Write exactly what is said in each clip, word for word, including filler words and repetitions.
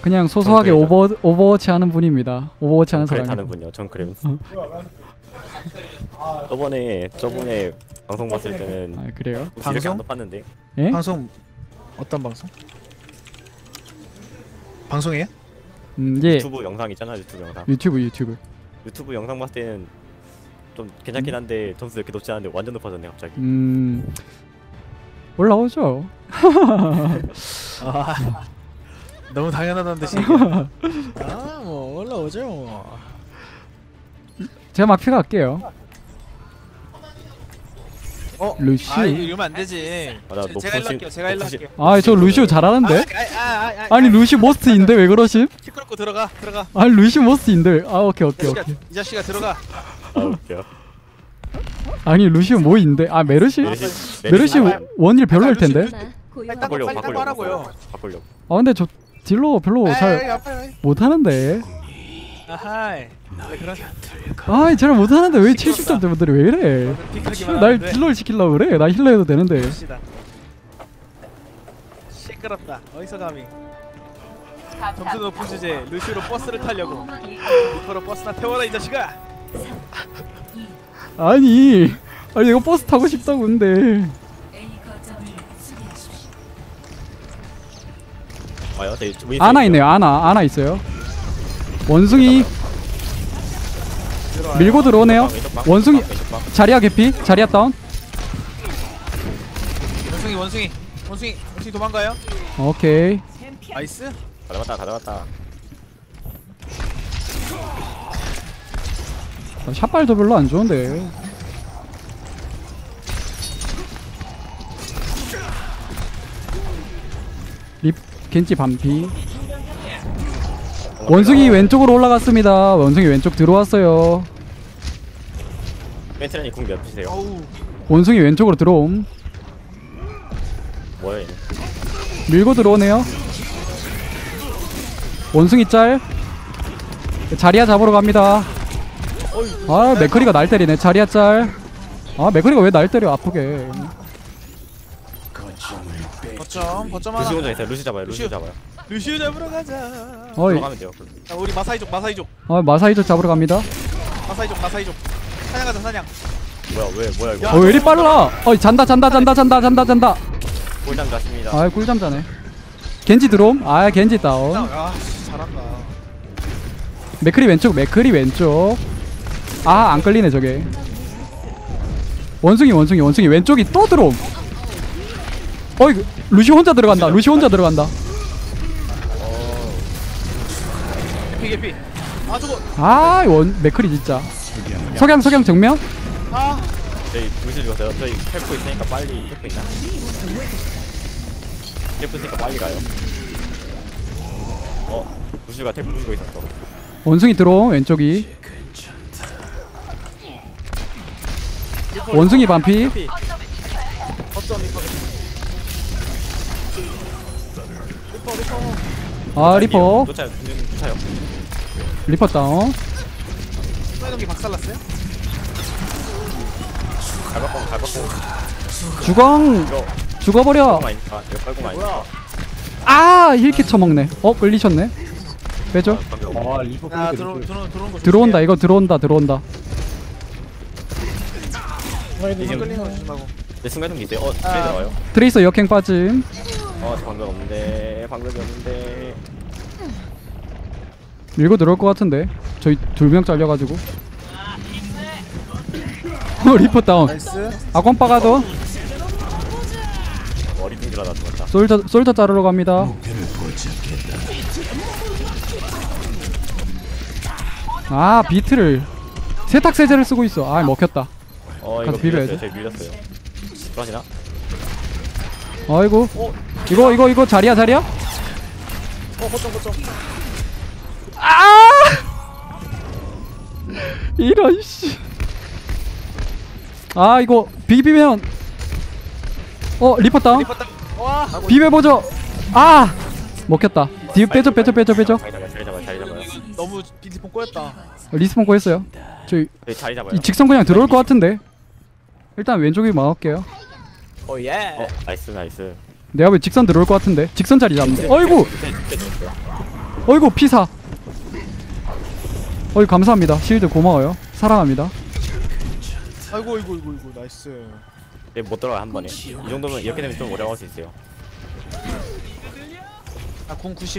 그냥 소소하게 오버 오버워치 하는 분입니다. 오버워치 하는 사람. 하는 분이요. 전 그래요. 저번에 저번에 방송 봤을 때는 아 그래요? 방송 안 봤는데. 예? 방송 어떤 방송? 방송이에요? 음, 예. 유튜브 영상 있잖아 유튜브 영상. 유튜브 유튜브. 유튜브 영상 봤을 때는 좀 괜찮긴 한데 점수 이렇게 높지 않은데 완전 높아졌네 갑자기. 음 올라오죠. 아, 너무 당연하다는 듯이. 아뭐 올라오죠 뭐. 제가 막 피갈게요. 어? 루시. 아 이러면 안 되지. 맞아, 제, 제가 일로 할게요. 제가 일로 할게요. 아 저 루시오 잘하는데? 아, 아, 아, 아, 아니 루시 모스트인데 왜 그러심? 시끄럽고 들어가 들어가. 아니 루시 모스트인데 아 오케이 오케이 이 자식아, 오케이. 이 자식아 들어가. 아 웃겨. 아니 루시오 뭐인데? 아 메르시? 메르시 원일 별로일 텐데. 바꾸려고 빨리 바꾸려고 하라고요. 바꾸려고. 아 근데 저 딜러 별로 잘 못하는데. 아하이. 그런 아이 잘 못하는데 왜 칠십 점대분들이 왜 이래? 픽하기만 날 하는데. 딜러를 시키려고 그래? 나 힐러 해도 되는데. 봅시다. 시끄럽다. 어디서 감히? 점수 높은 주제 루시로 버스를 타려고. 리퍼로 버스나 태워라 이 자식아. 아니 아니 이거 버스 타고 싶다고 근데. 와요. 저기 윈스턴 아나 있어요. 있네요. 아나 아나 있어요. 원숭이 밀고 들어오네요. 왼쪽 방, 원숭이 왼쪽 방. 자리야 개피 자리야 다운. 원숭이 원숭이 원숭이 원숭이 도망가요. 오케이. 나이스. 다 잡았다 다 잡았다. 샷발도 별로 안 좋은데. 립 겐지 반피. 원숭이 왼쪽으로 올라갔습니다. 원숭이 왼쪽 들어왔어요. 멘트라니 궁 몇 피세요? 어우. 원숭이 왼쪽으로 들어옴. 뭐야 얘는? 밀고 들어오네요. 원숭이 짤. 자리야 잡으러 갑니다. 아 맥커리가 날 때리네. 자리야 짤. 아 맥커리가 왜 날 때려 아프게. 거점 거점 하나. 루시 혼자 있어요. 루시 잡아요. 루시 루시오. 잡아요. 루시오 잡으러 가자. 어이. 들어가면 돼요. 자, 우리 마사이족 마사이족 아 마사이족 잡으러 갑니다. 마사이족 마사이족. 사냥 가자 사냥. 뭐야 왜 뭐야 이거? 어 왜 이리 빨라? 어이 잔다 잔다 잔다 잔다 잔다 잔다. 골장 갔습니다. 아 꿀잠 자네. 겐지 들어옴. 아 겐지 다운. 아 잘한다. 맥크리 왼쪽 맥크리 왼쪽. 아 안 끌리네 저게. 원숭이 원숭이 원숭이 왼쪽이 또 들어옴. 어이 루시 혼자 들어간다. 루시 혼자 들어간다. 개피 개피. 아 저거. 아원 맥크리 진짜. 석양 석양 정면. 아 저희 루시 죽었어요. 저희 텔포 있으니까 빨리 텔포 있나? 텔포 있으니까 빨리 가요. 어 루시가 텔포 주고 있었어. 원숭이 들어옴 왼쪽이. 원숭이 반피. 개피. 거점 리퍼 개피. 리퍼 리퍼. 아 리퍼. 쫓아요. 쫓아요. 리퍼 다운. 수매동기 박살났어요? 갈바꿈 갈바꿈. 주광 이거 죽어버려. 아니까 이거 빨고 많이. 뭐야? 아 힐킷 처먹네. 어 끌리셨네. 빼죠. 아 리퍼 야 들어 들어 들어온 거. 들어온다 이거 들어온다 들어온다. 이제 끌리는 거 조심하고. 내 순간동기 있어요. 어 트레이 들어와요. 트레이서 역행 빠짐. 어저 방금 없는데 방금이 없는데. 밀고 들어올 것 같은데. 저희 두 명 잘려가지고. 어 리퍼 다운. 나이스. 아권 빠가도. 머리 빙그라다 죽었다. 솔저 솔저 자르러 갑니다. 아 비트를 세탁 세제를 쓰고 있어. 아 먹혔다. 어 이거 가서 비벼야 밀렸어요. 돼. 저희 밀렸어요. 들어가시나? 아이고 이거 이거 이거 자리야 자리야? 어 거점 거점. 아 이런 씨. 아 이거 비비면 어 리퍼 다운. 리퍼 딱. 와. 비벼보죠. 아 먹혔다. 뒤 빼줘 빼줘 빼줘 빼줘. 자리 잡아요. 자리 잡아요. 자리 잡아요. 너무 비디폰 꼬였다. 리스폰 꼬였어요. 저희 저희 자리 잡아요. 이 직선 그냥 들어올 것 같은데. 일단 왼쪽에 막을게요. 오 예. 어 나이스 나이스. 내가 왜 직선 들어올 것 같은데. 직선 자리 잡는데. 어이구. 어이구 피사. 어이 감사합니다. 실드 고마워요. 사랑합니다. 아이고 이거 이거 이거 나이스. 네, 못 들어가 한 번에. 이 정도면 이렇게 되면 좀 오래 갈 수 있어요. 아궁 구십.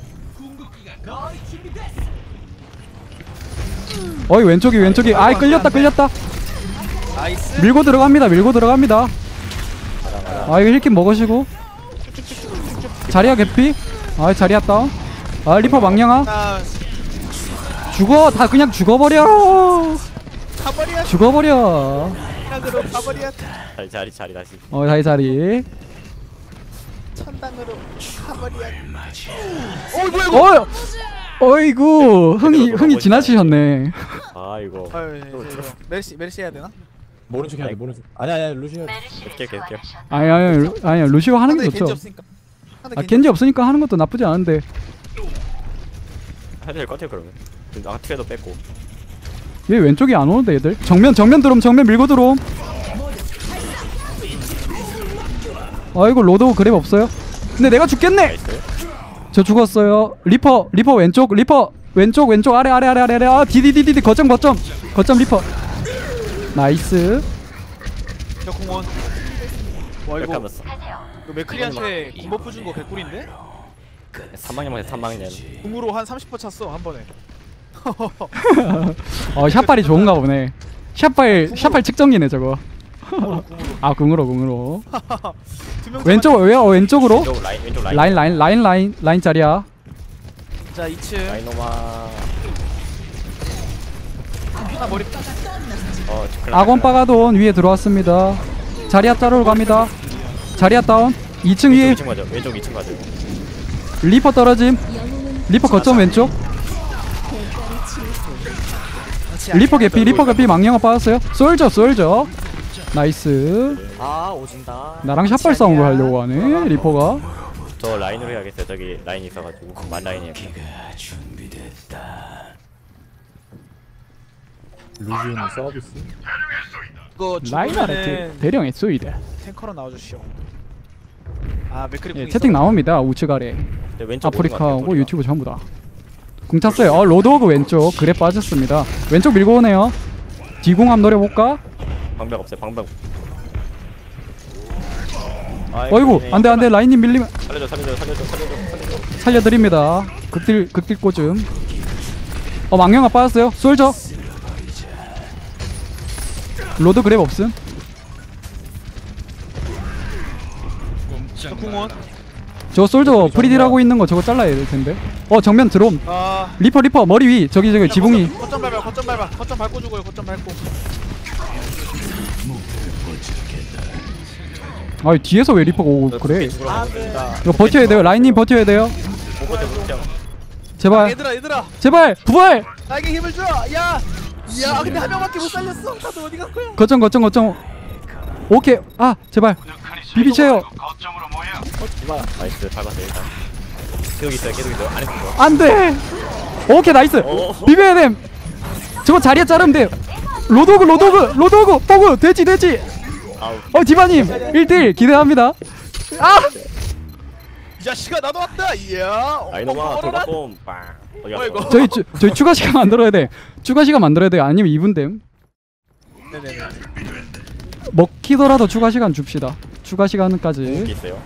어이 왼쪽이 왼쪽이. 아이 끌렸다 끌렸다. 나이스. 밀고 들어갑니다. 밀고 들어갑니다. 아 이거 힐킷 먹으시고. 자리야 개피. 아 자리야 다운. 아 리퍼 망령아. 아 죽어. 다 그냥 죽어버려. 가버려. 죽어버려. 천당으로 가버려. 자리 자리 자리 다시. 어 자리 자리. 천당으로 가버려. 어 뭐야 이거. 어 어이구 흥이 흥이 지나치셨네. 아 이거. 아유 이제 이거 메르시 메르시 해야 되나? 모른 척 해야 돼 모른 척. 아니 아니 루시오. 어떻게 어떻게. 아니 아니 루- 아니 루시오 하는 게 상대 겐지 좋죠. 없으니까. 상대 아 겐지 없으니까 하는 것도 나쁘지 않은데. 해도 될 것 같아요 그러면. 지금 아까 트레도 뺐고. 얘 왼쪽이 안 오는데 얘들. 정면 정면 들어옴 정면 밀고 들어옴. 아이고 로드 그랩 없어요. 근데 내가 죽겠네. 나이스. 저 죽었어요. 리퍼 리퍼 왼쪽 리퍼 왼쪽 왼쪽 아래 아래 아래 아래 아래. 아 디디디디디 거점 거점 거점 리퍼. 나이스. 저 공원. 와 이렇게 이거 하면서. 이거 맥크리한테 군버프 준 거 개꿀인데? 삼방이면 삼방이네. 궁으로 한 삼십 퍼센트 찼어 한 번에. 어 샷발이 좋은가 보네. 샷발 샷발 측정기네 저거. 아 궁으로 궁으로. 두명 왼쪽 왜 어, 왼쪽으로? 왼쪽 라인 왼쪽 라인. 라인 라인 라인 라인 라인 자리야. 자 이 층. 라인오마. 하나 머리. 어 악원 빠가돈 위에 들어왔습니다. 자리야 자르러 갑니다. 자리야 다운. 이 층 위에 이 층 맞아. 왼쪽 이 층 맞아. 리퍼 떨어짐. 리퍼 거점 왼쪽. 리퍼 개피 리퍼 개피 망령아 빠졌어요. 쏠져 쏠져. 나이스. 아 오진다. 나랑 샷발 싸움을 하려고 하네 리퍼가. 저 라인으로 해야겠어요. 저기 라인이 있어가지고 만 라인이에요. 루시오는 서비스. 이거 라인 아래 죽으면은 대령 에쏘이드. 탱커로 나와주시오. 아 맥크리 예, 궁 채팅 있어. 나옵니다. 우측 아래. 네, 왼쪽 아프리카하고 유튜브 전부 다. 궁 찼어요. 어 로드호그 왼쪽 그래 빠졌습니다. 왼쪽 밀고 오네요. 뒤궁함 노려볼까? 방벽 없어요. 방벽. 어이구 안돼 안돼 라인님 밀리면 살려줘 살려줘 살려줘 살려줘 살려줘. 살려드립니다. 극딜 극딜 꽂음. 어 망령아 빠졌어요. 솔저. 로드 그랩 없음. 저 궁원. 저 솔저 프리딜하고 있는 거 저거 잘라야 될 텐데. 어 정면 들어옴. 아. 리퍼 리퍼 머리 위 저기 저기 지붕이. 거점 밟아 거점 밟아 거점 밟고 죽어요 거점 밟고. 아 뒤에서 왜 리퍼가 오고 그래? 아 네. 이거 버텨야 돼요. 라인님 버텨야 돼요. 못 버텨 못 버텨. 제발 얘들아 얘들아 제발 부활. 나에게 힘을 줘. 야. 야 근데 한 명밖에 못 살렸어. 다들 어디 간 거야? 거점 거점 거점. 오케이 아 제발 비비쳐요. 나이스 밟았어 일단. 계속 있어요 계속 있어요. 안에 있어. 안돼. 오케이 나이스. 어. 비벼야 됨. 저거 자리에 자르면 돼. 로도그 로도그 로도그 포그 돼지 돼지. 아우. 어 디바님 일 대 일 기대합니다. 아 이 자식아 나도 왔다. 이야. 라인오마 돌바꿈 빵. 어디 뭐야, 이거? 갔어? 저희 주, 저희 추가 시간 만들어야 돼. 추가 시간 만들어야 돼. 아니면 이 분 됨. 네네네. 먹히더라도 추가 시간 줍시다. 추가 여기 시간까지. 있어요.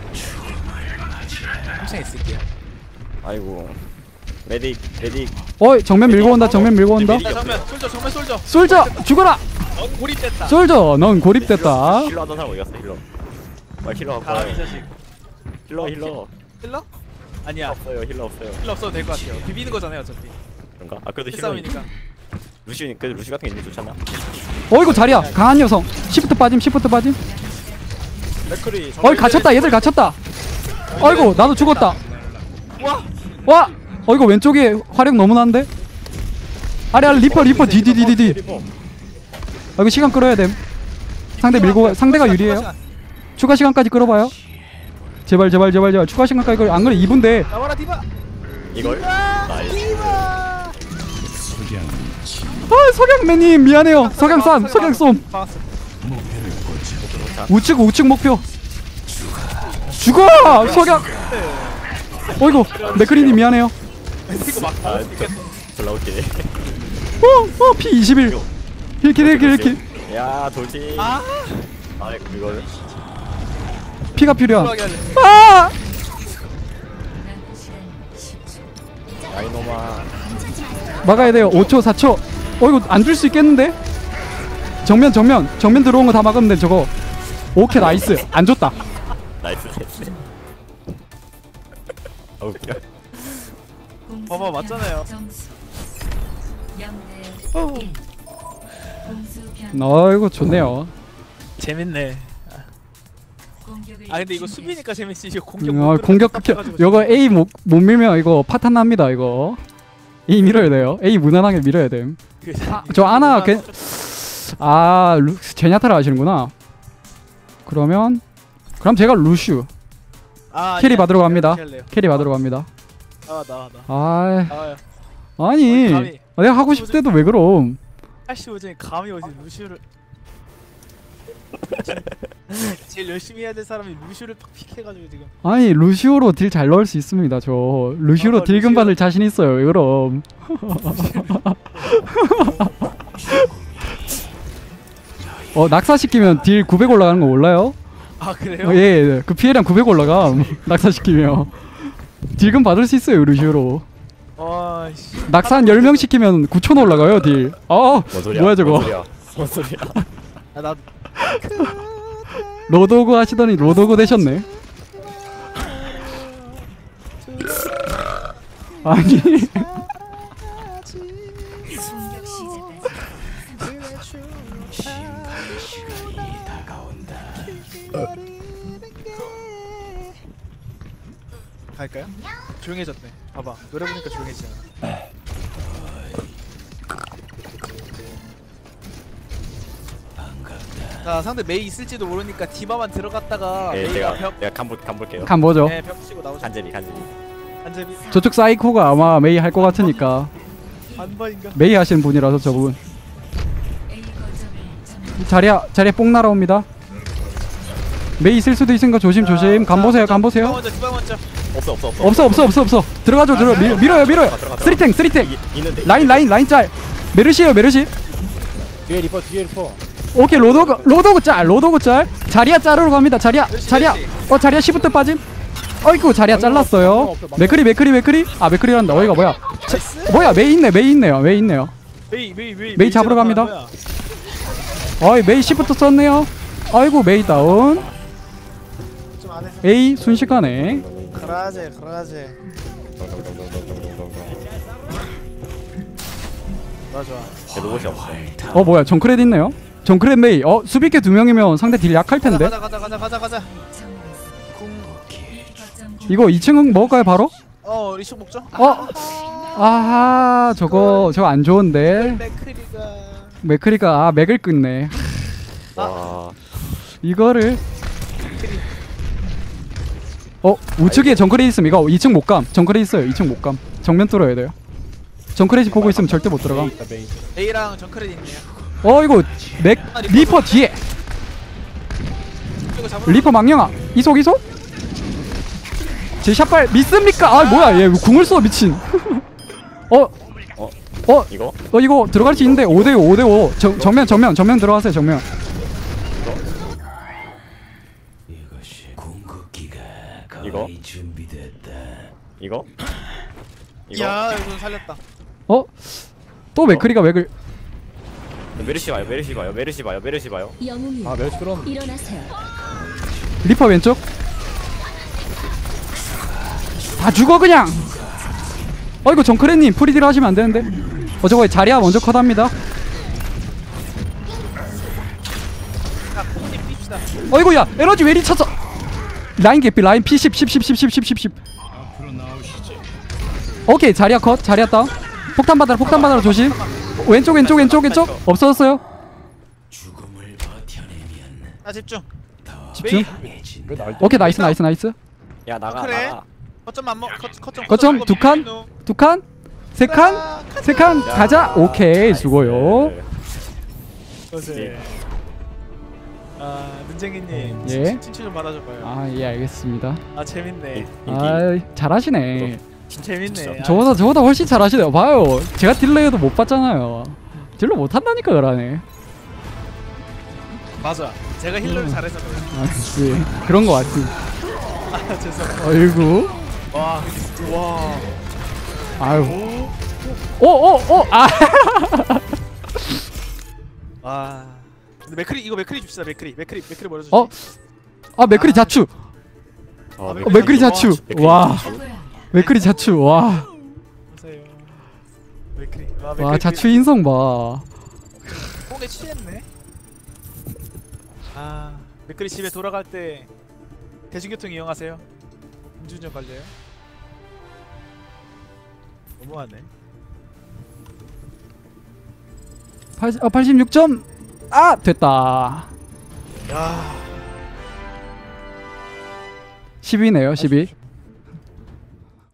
항상 있을게요. 아이고. 메딕 메딕. 어이 정면 밀고 온다. 정면 밀고 온다. 자 정면 솔져 정면 솔져. 솔저 죽어라. 넌 고립됐다. 솔저 넌 고립됐다. 힐러 하던 사람 어디 갔어 힐러. 빨리 힐러 갖고 가람이 와요. 자식. 힐러 힐러. 힐러? 아니야. 없어요 힐러 없어요. 힐러 없어도 될 것 같아요. 비비는 거잖아요 어차피. 그런가? 아 그래도 힐러. 싸움이니까. 루시 그래도 루시 같은 게 있는 게 좋잖아. 어이구 자리야. 강한 여성. 시프트 빠짐. 시프트 빠짐. 맥크리. 어이 갇혔다. 얘들 갇혔다. 어이구 나도 죽었다. 와. 와. 어이구 왼쪽에 화력 너무 난데. 아래 아래 리퍼 리퍼 디디디디디. 아 이거 시간 끌어야 됨. 상대 밀고 가- 상대가 유리해요. 추가 시간까지 끌어봐요. 제발 제발 제발 제발 추가 시간까지 끌어. 안 그래 이 분 돼. 나와라 디바. 이걸. 디바. 나이스. 디바. 아 석양매님 미안해요. 석양쌈 석양솜. 박았어. 우측 우측 목표. 죽어 석양. 어이구 맥크리님 미안해요. 이거 막 아, 나올 수 있겠네. 졸라 웃기네. 어, 어, 피 이십일. 힐킬, 힐킬, 힐킬. 야 돌진. 아, 아 이거를. 피가 필요한. 하게 하네. 아! 야 이놈아. 막아야 돼요. 오 초, 사 초. 어, 이거 안 줄 수 있겠는데? 정면, 정면. 정면 들어온 거 다 막으면 돼, 저거. 오케이, 나이스. 안 줬다. 나이스 나이스. 아 웃겨. 봐봐, 맞잖아요. 어, 이거 좋네요. 재밌네. 아 근데 이거 수비니까 재밌지. 이거 공격. 어, 못 공격 들어가서 극혐. 답답해가지고 이거 A 못, 못 밀면 이거 파탄 납니다, 이거. A 밀어야 돼요. A 무난하게 밀어야 됨. 그- 아, 저 아나 그- 아, 루, 제냐타를 아시는구나. 그러면 그럼 제가 루슈 아, 캐리 아니야. 받으러 갑니다. 이렇게 할래요. 캐리 받으러 갑니다. 나와 나와 나. 아, 나와요. 아니 어이, 감히. 내가 하고 싶을 때도 왜 그럼? 팔십오 점이 감이 오지 루슈를. 제일 열심히 해야 될 사람이 루슈를 팍 픽해가지고 지금. 아니 루시오로 딜 잘 넣을 수 있습니다. 저 루시오로 어, 딜금 루시오. 받을 자신 있어요. 왜 그럼? 어 낙사시키면 딜 구백 올라가는 거 몰라요? 아 그래요? 어, 예, 그 피해량 구백 올라가. 낙사시키면 딜금 받을 수 있어요. 루시오로. 와씨. 낙사 한 열 명 시키면 구천 올라가요. 딜. 어, 뭔 소리야? 뭐야 저거? 뭔 소리야? 뭔 소리야? 나 로드오그 하시더니 로드오그 되셨네. 아니 갈까요? 조용해졌네. 봐봐 노래 부르니까 조용해지잖아. 자 상대 메이 있을지도 모르니까 디바만 들어갔다가 네 메이가 제가 벽, 내가 간 볼 간 볼게요. 간 보죠. 네, 벽 치고 나오죠. 간제비 간제비. 한제비 저쪽 사이코가 아마 메이 할 것 같으니까 반반인가? 메이 하시는 분이라서 저분. 자리야 자리에 뽕 날아옵니다. 메이 있을 수도 있으니까 조심 조심. 간 보세요 간 디바 보세요. 먼저 디바 먼저. 없어 없어 없어. 없어 없어 없어 없어. 들어가죠 들어 밀, 밀어요 밀어요. 들어가, 들어가. 쓰리탱 쓰리탱. 이- 있는데. 라인 라인 라인 짤. 메르시에요 메르시. 뒤에 리퍼 뒤에 리퍼. 오케이 로도그 로도그 짤 로도그 짤. 자리야 자르러 갑니다. 자리야 자리야. 어 자리야 시프트 빠짐. 어이구 자리야 잘랐어요. 맥크리 맥크리 맥크리. 아 맥크리란다. 어이가 뭐야? 자, 뭐야 메이 있네 메이 있네요 메이 있네요. 메이 메이 메이 메이 잡으러 갑니다. 뭐야? 어이 메이 시프트 썼네요. 아이고 메이 다운. 좀 안해. A 순식간에. 그라제 그라제. 좋아 좋아. 제 로봇이 없어. 어 뭐야 정크렛 있네요. 정크렛 메이. 어 수비캐 두 명이면 상대 딜 약할 텐데. 가자 가자 가자 가자 가자. 궁. 이거 이 층은 먹을까요 바로? 어 리쇼 먹죠? 어. 아하 저거 저거 안 좋은데. 맥크리가. 맥크리가 아 맥을 끊네. 와. 이거를. 어 우측에 정크렛 있음. 이거 이 층 못 감. 정크렛 있어요. 이 층 못 감. 정면 뚫어야 돼요. 정크렛이 보고 있으면 절대 못 들어가. 메이 있다 메이. 메이랑 정크렛 있네요. 어 이거 맥 리퍼 뒤에. 이거 잡으러. 리퍼 망령아 이속 이속. 제 샷발 믿습니까? 아 뭐야 얘 궁을 써 미친. 어. 어? 어. 이거? 어 이거 들어갈 수 있는데 오 대 오 오 대 오. 정, 정면 정면 정면 들어가세요 정면. 이거? 이거? 이거? 야 이거 살렸다. 어? 또 맥크리가 맥을. 메르시 봐요 메르시 봐요 메르시 봐요 메르시 봐요. 영웅이 아 멜시 그럼. 일어나세요. 리퍼 왼쪽. 다 죽어 그냥. 어이구 정크레님 프리딜 하시면 안 되는데. 어 저거 자리야 먼저 컷합니다. 자 콩님 뜁시다. 어이구야 에너지 왜 이리 찼어. 라인 개피 라인 피 십 십 십 십 십 십 십 십. 오케이 자리야 컷 자리야 다운. 폭탄 받아라 폭탄 받아라 조심. 왼쪽 왼쪽 왼쪽 왼쪽 없어졌어요. 자 집중. 집중. 왜 날? 오케이 나이스 나이스 나이스. 야 나가 그래? 나가. 거점 안 먹. 거점 거점 두 칸? 두 칸? 세 칸? 세 칸 가자. 오케이 수고요. 네. 아 눈쟁이님. 예. 친추 좀 받아줘봐요. 아 예 알겠습니다. 아 재밌네. 아 잘하시네. 재밌네. 저보다 저보다 훨씬 잘하시네요. 봐요. 제가 딜러해도 못 봤잖아요. 딜러 못 한다니까 그러네. 아, 맞아. 제가 힐러를 잘해서 그래. 아, 예. 그런 거 같지. 아 죄송합니다. 어이구. 와, 와. 아유. 오오오 아. 아. 근데 맥크리 이거 맥크리 줍시다. 맥크리 맥크리 맥크리 뭐라 주지? 어? 아 맥크리 자추. 어, 아, 어, 맥크리 자추. 맥크리 와. 자추. 맥크리 자추. 와. 보세요. 맥크리. 와, 맥크리. 와 자추 인성 봐. 뽕에 취했네. 아, 맥크리 집에 돌아갈 때 대중교통 이용하세요. 음주운전 걸려요. 너무하네. 팔십, 아, 팔십육 점. 아 됐다. 야. 십이네요 십이.